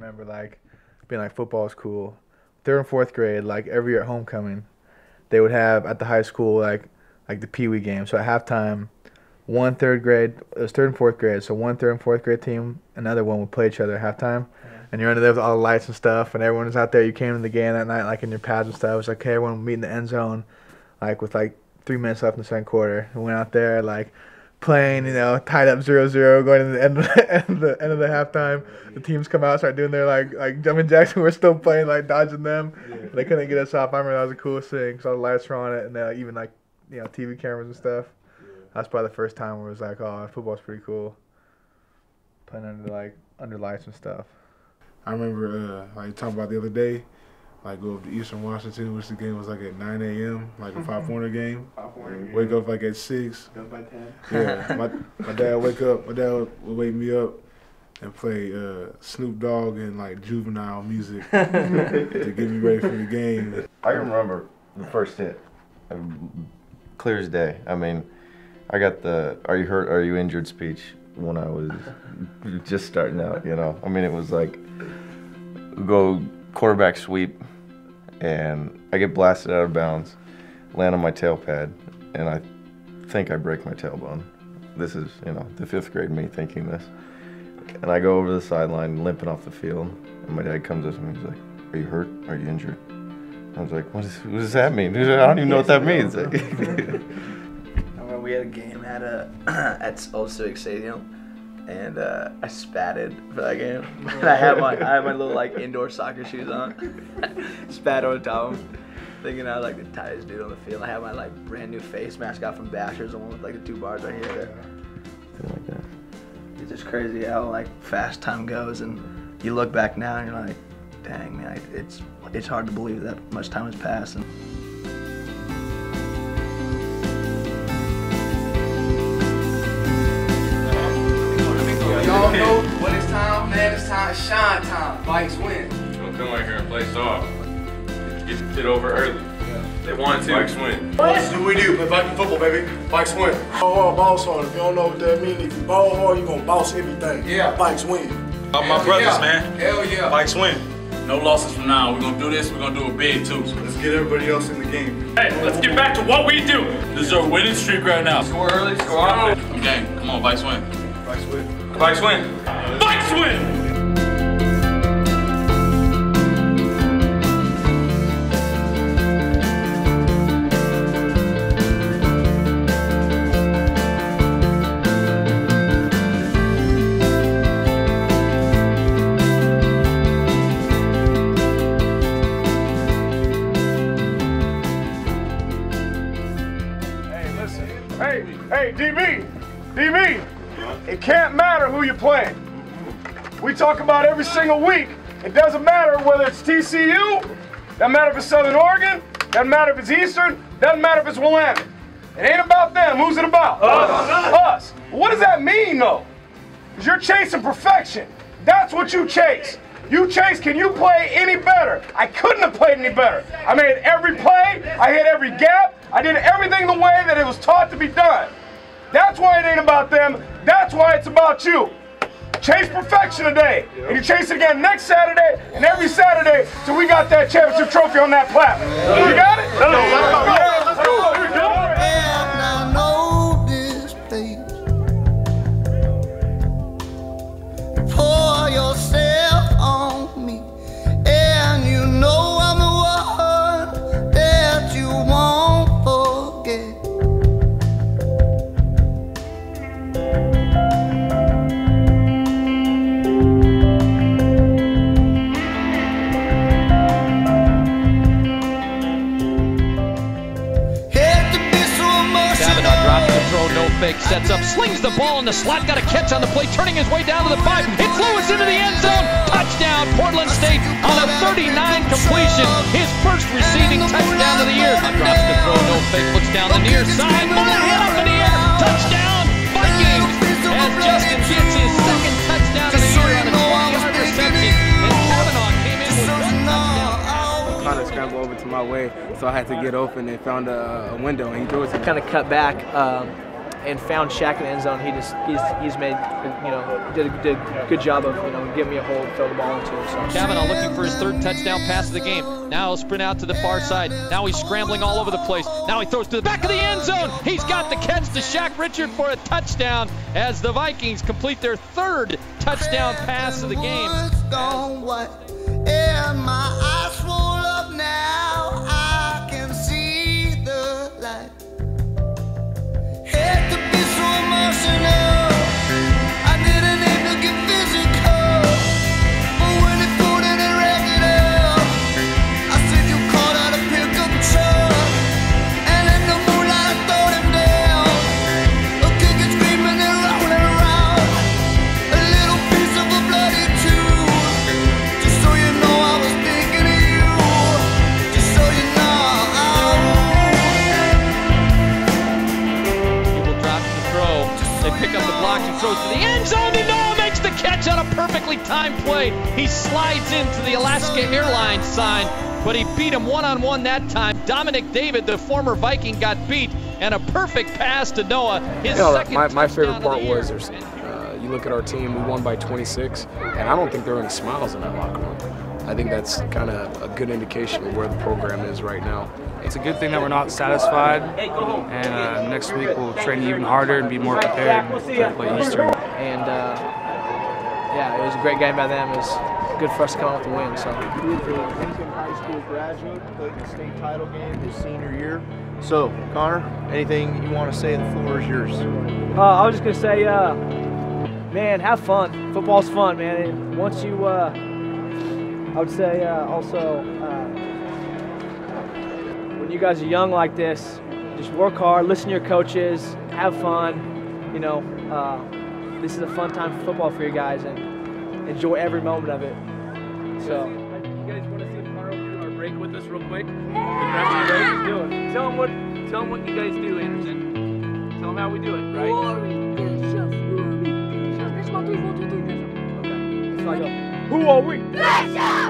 remember like being like football is cool. 3rd and 4th grade, like every year at homecoming, they would have at the high school like the Pee Wee game. So at halftime, one 3rd grade, it was 3rd and 4th grade. So one 3rd and 4th grade team, another one would play each other at halftime. And you're under there with all the lights and stuff, and everyone was out there. You came to the game that night, like in your pads and stuff. It was like, okay, everyone would meet in the end zone, like with like 3 minutes left in the 2nd quarter. We went out there like playing, you know, tied up 0-0, going to the end of the halftime. The teams come out, start doing their like jumping jacks, and we're still playing, like dodging them. Yeah. They couldn't get us off. I remember that was the coolest thing because all the lights were on it, and even like, you know, TV cameras and stuff. Yeah. That's probably the first time where it was like, oh, football's pretty cool. Playing under lights and stuff. I remember like talking about the other day, like go up to Eastern Washington, which the game was like at 9 a.m., like a 5-pointer game. 5-pointer game. Wake up like at 6. Go by 10. Yeah, my dad wake up. My dad would wake me up and play Snoop Dogg and like juvenile music to get me ready for the game. I can remember the first hit, clear as day. I mean, I got the "Are you hurt? Are you injured?" speech when I was just starting out. You know, I mean, it was like go quarterback sweep, and I get blasted out of bounds, land on my tail pad, and I think I break my tailbone. This is, you know, the 5th grade me thinking this. And I go over the sideline, limping off the field, and my dad comes up to me and he's like, "Are you hurt? Are you injured?" I was like, what does that mean? I don't even know what that means. I remember we had a game at Old Civic Stadium, and I spatted for that game. And I had my little like indoor soccer shoes on. Spat over top of them, thinking I was like the tightest dude on the field. I had my like brand new face mask got from Bashers, the one with like the 2 bars right here. Something like that. It's just crazy how like fast time goes, and you look back now and you're like, dang man, it's hard to believe that much time has passed. And y'all know when it's time, man, it's time, shine time. Vikes win. Don't come out here and play soft. Get over early. They want to. Vikes win. That's what we do. Play Viking football, baby. Vikes win. Ball hard, boss hard. If you don't know what that means, if you ball hard, you're going to boss everything. Yeah. Vikes win. My brothers, man. Hell yeah. Vikes win. No losses from now. We're going to do this. We're going to do it big, too. Let's get everybody else in the game. Hey, let's get back to what we do. This is our winning streak right now. Score early, score often. Okay, come on, Vikes win. Vikes win. Vikes win. Vikes win! Hey, DB, it can't matter who you're playing. We talk about every single week. It doesn't matter whether it's TCU, doesn't matter if it's Southern Oregon, doesn't matter if it's Eastern, doesn't matter if it's Willamette. It ain't about them. Who's it about? Us. What does that mean, though? Because you're chasing perfection. That's what you chase. You chase, can you play any better? I couldn't have played any better. I made every play, I hit every gap, I did everything the way that it was taught to be done. That's why it ain't about them, that's why it's about you. Chase perfection today, and you chase it again next Saturday, and every Saturday till we got that championship trophy on that plaque. You got it? Let's go. Here we go. And I know this place. Pour yourself on me, and you know I'm the one that you won't forget. No fake, sets up, slings the ball in the slot, got a catch on the play, turning his way down to the 5. It flew us into the end zone. Touchdown, Portland State on a 39 completion. His first receiving touchdown of the year. Drops the throw, no fake, looks down the near side. Monahan up in the air. Touchdown, Vikings. As Justin gets his second touchdown of the year on a 20-yard reception. And Kavanaugh came in with one touchdown. Trying to scramble over to my way, so I had to get open and found a window, and he threw it to me. Kind of cut back, and found Shaq in the end zone. He's made, you know, did a good job of, you know, giving me a hole to throw the ball into. So. Kavanaugh looking for his 3rd touchdown pass of the game. Now he'll sprint out to the far side. Now he's scrambling all over the place. Now he throws to the back of the end zone. He's got the catch to Shaq Richard for a touchdown as the Vikings complete their 3rd touchdown pass of the game. And my eyes roll up now, I can see the light. Had to be so emotional, I didn't aim to get physical, but when it pulled in and wrapped it up, I said you called out a pickup truck, and in the moonlight I throwed him down, kicking, screaming and rolling around, a little piece of a bloody tube. Just so you know I was thinking of you. Just so you know. He will drop the throw. They pick up the block and throws to the end zone. And Noah makes the catch on a perfectly timed play. He slides into the Alaska Airlines sign, but he beat him one-on-one that time. Dominic David, the former Viking, got beat, and a perfect pass to Noah. His second my favorite touchdown part of the year. was you look at our team, we won by 26, and I don't think there were any smiles in that locker room. I think that's kind of a good indication of where the program is right now. It's a good thing that we're not satisfied, and next week we'll train even harder and be more prepared to play Eastern. And yeah, it was a great game by them. It was good for us to come out with the win. So. He is a Lincoln High School graduate, played in the state title game his senior year. So, Connor, anything you want to say? The floor is yours. I was just gonna say, man, have fun. Football's fun, man. And once you, I would say also, when you guys are young like this, just work hard, listen to your coaches, have fun. You know, this is a fun time for football for you guys, and enjoy every moment of it. So. You guys want to see Carl do our break with us real quick? Let's do it. Tell them what you guys do, Anderson. Tell them how we do it, right? Okay. So I go, who are we?